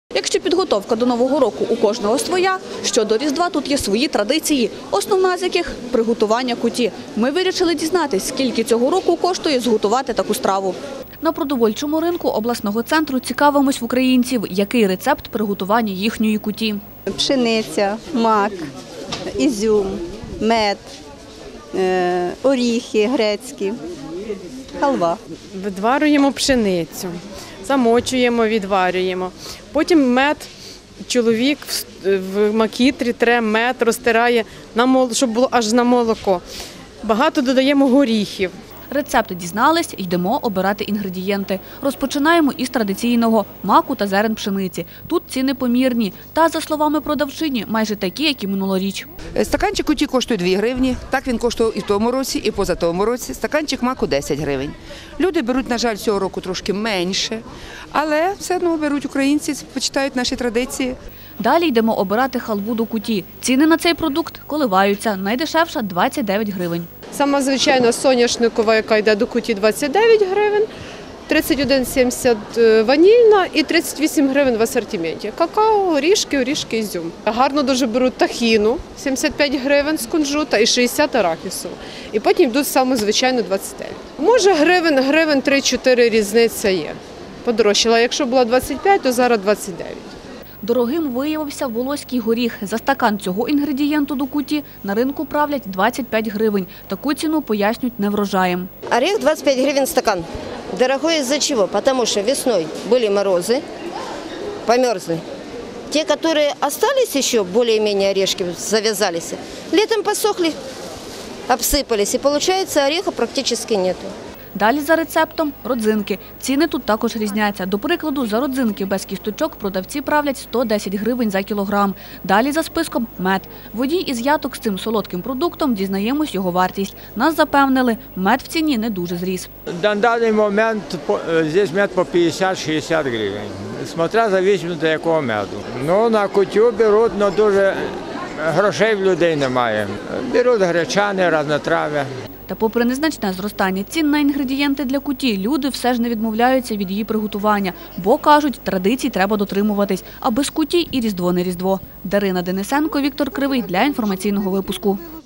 Якщо підготовка до Нового року у кожного своя, щодо Різдва тут є свої традиції, основна з яких – приготування куті. Ми вирішили дізнатись, скільки цього року коштує зготувати таку страву. На продовольчому ринку обласного центру цікавимось в українців, який рецепт приготування їхньої куті. Пшениця, мак, ізюм, мед, оріхи грецькі, халва. Відварюємо пшеницю, замочуємо, відварюємо. Потім мед, чоловік в макітрі тре мед, розтирає, щоб було аж на молоко. Багато додаємо горіхів. Рецепт дізнались, йдемо обирати інгредієнти. Розпочинаємо із традиційного – маку та зерен пшениці. Тут ціни помірні. Та, за словами продавчині, майже такі, як і минулоріч. Стаканчик куті коштує 2 гривні. Так він коштував і в тому році, і позатому році. Стаканчик маку 10 гривень. Люди беруть, на жаль, цього року трошки менше, але все одно беруть українці, почитають наші традиції. Далі йдемо обирати халву до куті. Ціни на цей продукт коливаються. Найдешевша – 29 гривень. Сама звичайна соняшникова, яка йде до куті, 29 гривень, 31,70 ванільна і 38 гривень в асортименті. Какао, орішки, ізюм. Гарно дуже беруть тахіну, 75 гривень з кунжута і 60 арахісу. І потім йдуть саме звичайно 29. Може гривень 3-4 різниця є. Подорожчала. Якщо була 25, то зараз 29. Дорогим виявився волоський горіх. За стакан цього інгредієнту до куті на ринку правлять 25 гривень. Таку ціну пояснюють неврожаєм. Орех 25 гривен стакан. Дорогой из-за чего? Потому что весной были морозы, померзли. Те, которые остались еще, более-менее орешки завязались, летом посохли, обсыпались. И получается, ореха практически нету. Далі за рецептом – родзинки. Ціни тут також різняться. До прикладу, за родзинки без кісточок продавці правлять 110 гривень за кілограм. Далі за списком – мед. Водій із Яток з цим солодким продуктом дізнаємось його вартість. Нас запевнили, мед в ціні не дуже зріс. На даний момент здесь мед по 50-60 гривень. Смотря зависимо до якого меду. Ну, на кутю беруть, але дуже грошей в людей немає. Беруть гречани, разнотрав'я. Та попри незначне зростання цін на інгредієнти для куті, люди все ж не відмовляються від її приготування. Бо, кажуть, традицій треба дотримуватись. А без куті і Різдво не Різдво. Дарина Денисенко, Віктор Кривий для інформаційного випуску.